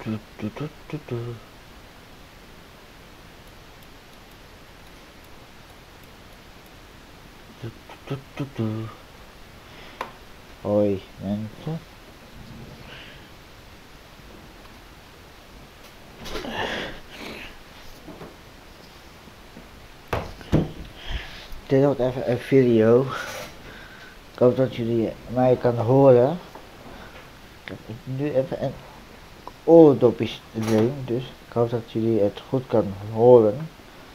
Hoi mensen. Dit wordt even een video. Ik hoop dat jullie mij kan horen. Ik heb nu even een oordopjes erin, dus ik hoop dat jullie het goed kan horen.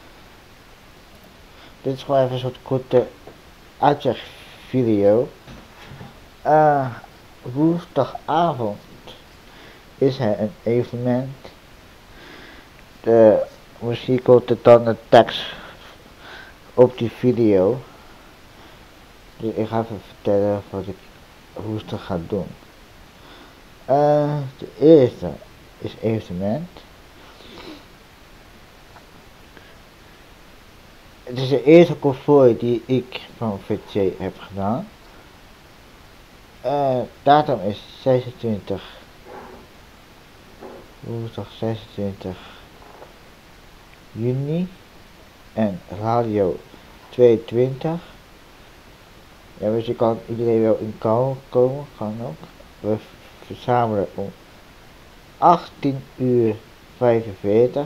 Dit is gewoon even een soort korte uitlegvideo. Woensdagavond is er een evenement. De muziek hoort dan de tekst op die video. Dus ik ga even vertellen wat ik woensdag ga doen. De eerste is evenement. Het is de eerste konvooi die ik van VC heb gedaan. Datum is 26, woensdag 26 juni en radio 22. Ja, dus je kan iedereen wel in komen, kan ook. We verzamelen om 18:45.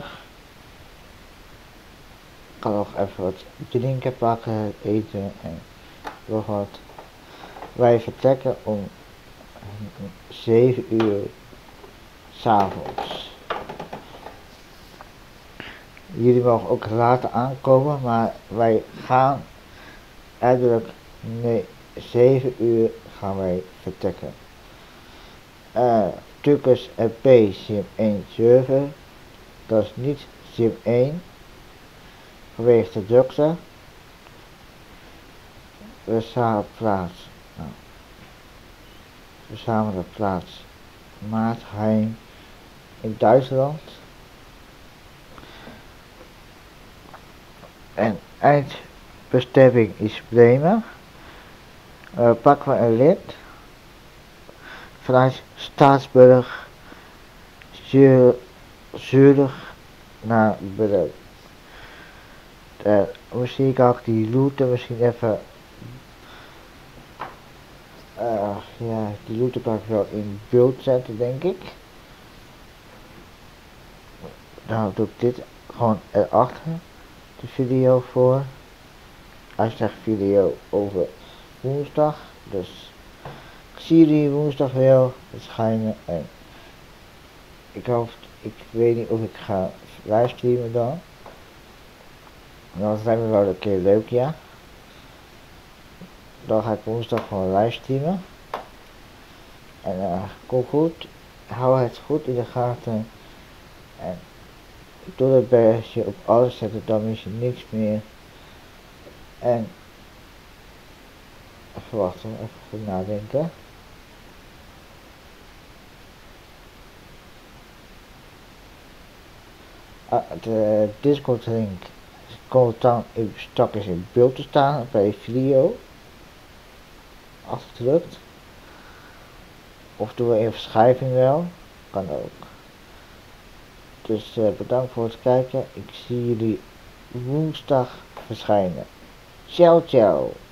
Ik kan nog even wat drinken pakken, eten en nog wat. Wij vertrekken om 7 uur 's avonds. Jullie mogen ook later aankomen, maar wij gaan eigenlijk 7 uur gaan wij vertrekken. Tukkers EP Sim 1 server. Dat is niet Sim 1. Vanwege de drukte. We samen plaats. We samen de plaats Maatheim in Duitsland. En eindbestemming is Bremen. Pakken we een lid vanuit Staatsburg Zurich naar Bremen. Misschien kan ik die route misschien even ja, die route kan ik wel in beeld zetten, denk ik. Dan doe ik dit gewoon erachter, de video voor. Hij zegt video over woensdag, dus ik zie jullie woensdag wel verschijnen en ik weet niet of ik ga livestreamen dan. Dat lijkt me wel een keer leuk, ja. Dan ga ik woensdag gewoon livestreamen. En kom goed, hou het goed in de gaten. En door het bergje op alles zetten, dan mis je niks meer. En even wachten, even goed nadenken. De Discord link komt dan straks in beeld te staan bij de video. Afgedrukt. Of doen we in verschuiving wel. Kan ook. Dus bedankt voor het kijken. Ik zie jullie woensdag verschijnen. Ciao ciao.